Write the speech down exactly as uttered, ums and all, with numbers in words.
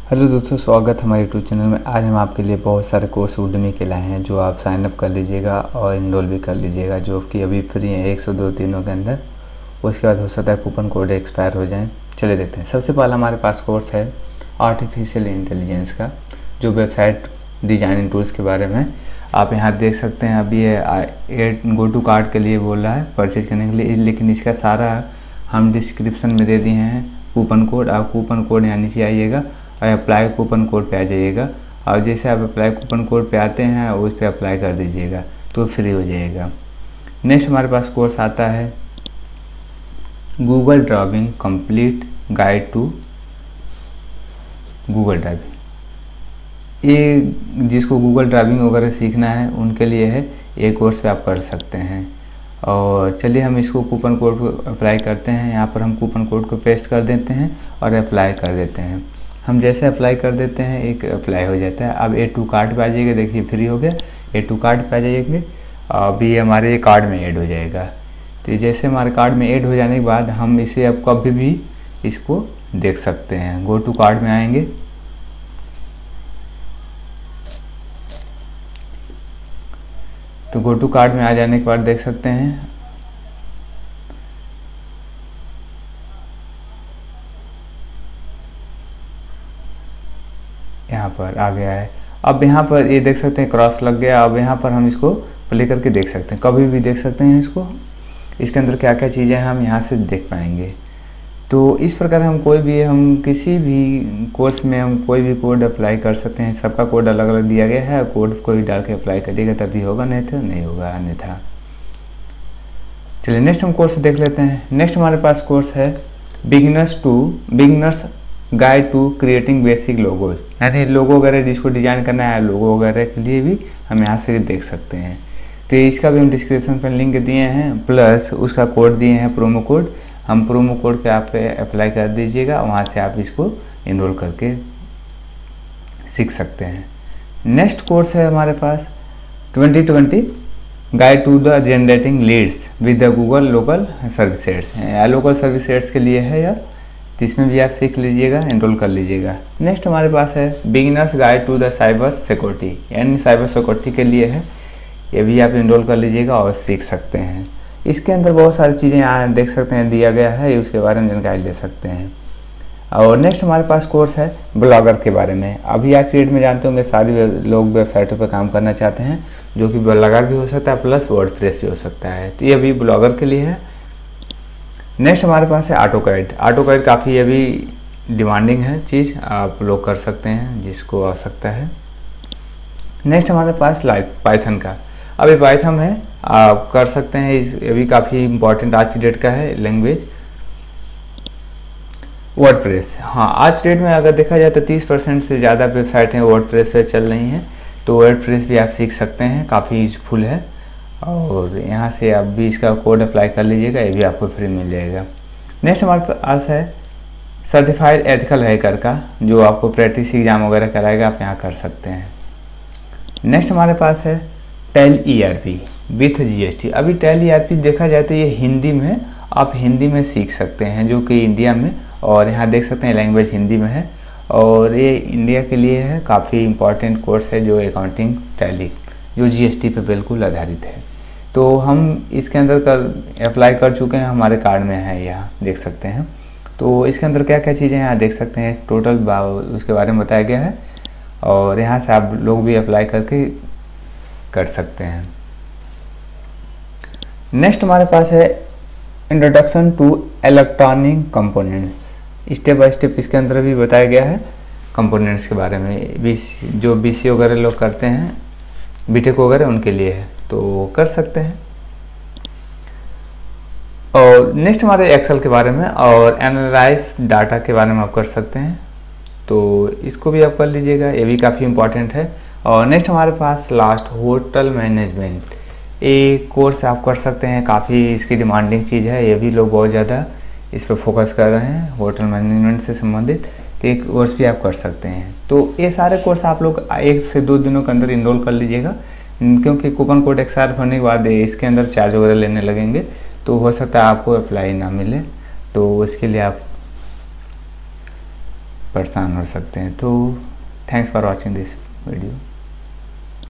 Hello दोस्तों, स्वागत हमारे यूट्यूब चैनल में। आज हम आपके लिए बहुत सारे कोर्स उद्यमी के लाए हैं जो आप साइन अप कर लीजिएगा और इनरोल भी कर लीजिएगा, जो कि अभी फ्री हैं एक से दो दिनों के अंदर। उसके बाद हो सकता है कूपन कोड एक्सपायर हो जाए। चलिए देखते हैं। सबसे पहला हमारे पास कोर्स है आर्टिफिशियल इंटेलिजेंस का, जो वेबसाइट डिजाइनिंग टूल्स के बारे में। आप यहाँ देख सकते हैं अभी ये गो टू कार्ट के लिए बोल रहा है परचेज करने के लिए, लेकिन इसका सारा हम डिस्क्रिप्शन में दे दिए हैं कूपन कोड। आप कूपन कोड यहाँ नीचे आइएगा और अप्लाई कूपन कोड पे आ जाइएगा, और जैसे आप अप्लाई कूपन कोड पे आते हैं उस पर अप्लाई कर दीजिएगा तो फ्री हो जाएगा। नेक्स्ट हमारे पास कोर्स आता है Google driving complete guide to Google driving. ये जिसको गूगल ड्राइविंग वगैरह सीखना है उनके लिए है, ये कोर्स पे आप कर सकते हैं। और चलिए हम इसको कूपन कोड को अप्लाई करते हैं। यहाँ पर हम कूपन कोड को पेस्ट कर देते हैं और अप्लाई कर देते हैं। हम जैसे अप्लाई कर देते हैं एक अप्लाई हो जाता है। अब ए टू कार्ड पे आ जाइएगा, देखिए फ्री हो गया। ए टू कार्ड पे आ जाइएंगे, अभी हमारे कार्ड में ऐड हो जाएगा। तो जैसे हमारे कार्ड में ऐड हो जाने के बाद हम इसे अब कभी भी इसको देख सकते हैं। गो टू कार्ड में आएंगे, तो गो टू कार्ड में आ जाने के बाद देख सकते हैं यहाँ पर आ गया है। अब यहाँ पर ये देख सकते हैं क्रॉस लग गया। अब यहाँ पर हम इसको प्ले करके देख सकते हैं, कभी भी देख सकते हैं इसको। इसके अंदर क्या क्या चीज़ें हैं हम यहाँ से देख पाएंगे। तो इस प्रकार हम कोई भी हम किसी भी कोर्स में हम कोई भी कोड अप्लाई कर सकते हैं। सबका कोड अलग अलग दिया गया है, कोड कोई डाल के अप्लाई करिएगा तभी होगा, नहीं तो नहीं होगा अन्यथा। चलिए नेक्स्ट हम कोर्स देख लेते हैं। नेक्स्ट हमारे पास कोर्स है beginners to beginners guide to creating basic logos, यानी लोगो वगैरह जिसको डिजाइन करना है लोगो वगैरह के लिए भी हम यहाँ से देख सकते हैं। तो इसका भी हम डिस्क्रिप्शन पर लिंक दिए हैं, प्लस उसका कोड दिए हैं प्रोमो कोड। हम प्रोमो कोड पे आप अप्लाई कर दीजिएगा, वहाँ से आप इसको इनरोल करके सीख सकते हैं। नेक्स्ट कोर्स है हमारे पास twenty twenty guide to the generating leads with the Google local services. Local services के लिए है यार, तो इसमें भी आप सीख लीजिएगा, एनरोल कर लीजिएगा। नेक्स्ट हमारे पास है beginners guide to the cyber security, यानी साइबर सिक्योरिटी के लिए है। ये भी आप एनरोल कर लीजिएगा और सीख सकते हैं। इसके अंदर बहुत सारी चीज़ें यहाँ देख सकते हैं दिया गया है, उसके बारे में जानकारी ले सकते हैं। और नेक्स्ट हमारे पास कोर्स है ब्लॉगर के बारे में। अभी आज की डेट में जानते होंगे सारे लोग वेबसाइटों पर काम करना चाहते हैं, जो कि ब्लॉगर भी हो सकता है प्लस वर्डप्रेस भी हो सकता है। तो ये अभी ब्लॉगर के लिए है। नेक्स्ट हमारे पास है ऑटोकैड। ऑटोकैड काफ़ी अभी डिमांडिंग है चीज़, आप लोग कर सकते हैं जिसको आवश्यकता है। नेक्स्ट हमारे पास लाइक पाइथन का, अभी पाइथन है आप कर सकते हैं। इस अभी काफ़ी इंपॉर्टेंट आज की डेट का है लैंग्वेज। वर्डप्रेस, हाँ आज की डेट में अगर देखा जाए तो तीस परसेंट से ज़्यादा वेबसाइटें वर्डप्रेस पे चल रही हैं, तो वर्डप्रेस भी आप सीख सकते हैं, काफ़ी यूजफुल है। और यहाँ से आप भी इसका कोड अप्लाई कर लीजिएगा, ये भी आपको फ्री मिल जाएगा। नेक्स्ट हमारे पास है सर्टिफाइड एथिकल हैकर का, जो आपको प्रैक्टिस एग्जाम वगैरह कराएगा, आप यहाँ कर सकते हैं। नेक्स्ट हमारे पास है टेल ईआरपी विथ जीएसटी। अभी टेल ईआरपी देखा जाए तो ये हिंदी में, आप हिंदी में सीख सकते हैं, जो कि इंडिया में, और यहाँ देख सकते हैं लैंग्वेज हिंदी में है और ये इंडिया के लिए है। काफ़ी इंपॉर्टेंट कोर्स है जो अकाउंटिंग टैली, जो जीएसटी पे बिल्कुल आधारित है। तो हम इसके अंदर कर अप्लाई कर चुके हैं, हमारे कार्ड में है, यहाँ देख सकते हैं। तो इसके अंदर क्या क्या चीज़ें यहाँ देख सकते हैं, टोटल उसके बारे में बताया गया है, और यहाँ से आप लोग भी अप्लाई करके कर सकते हैं। नेक्स्ट हमारे पास है introduction to electronic components. Step by step इसके अंदर भी बताया गया है कंपोनेंट्स के बारे में। बी जो बीसी वगैरह लोग करते हैं, बीटेक वगैरह, उनके लिए है, तो कर सकते हैं। और नेक्स्ट हमारे एक्सेल के बारे में और एनालाइज डाटा के बारे में आप कर सकते हैं, तो इसको भी आप कर लीजिएगा, ये भी काफ़ी इंपॉर्टेंट है। और नेक्स्ट हमारे पास लास्ट होटल मैनेजमेंट, ये कोर्स आप कर सकते हैं, काफ़ी इसकी डिमांडिंग चीज़ है, ये भी लोग बहुत ज़्यादा इस पर फोकस कर रहे हैं होटल मैनेजमेंट से संबंधित, तो एक कोर्स भी आप कर सकते हैं। तो ये सारे कोर्स आप लोग एक से दो दिनों के अंदर इनरोल कर लीजिएगा, क्योंकि कूपन कोड एक्सपायर होने के बाद इसके अंदर चार्ज वगैरह लेने लगेंगे, तो हो सकता है आपको अप्लाई ना मिले। तो इसके लिए आप परेशान हो सकते हैं। तो thanks for watching this video.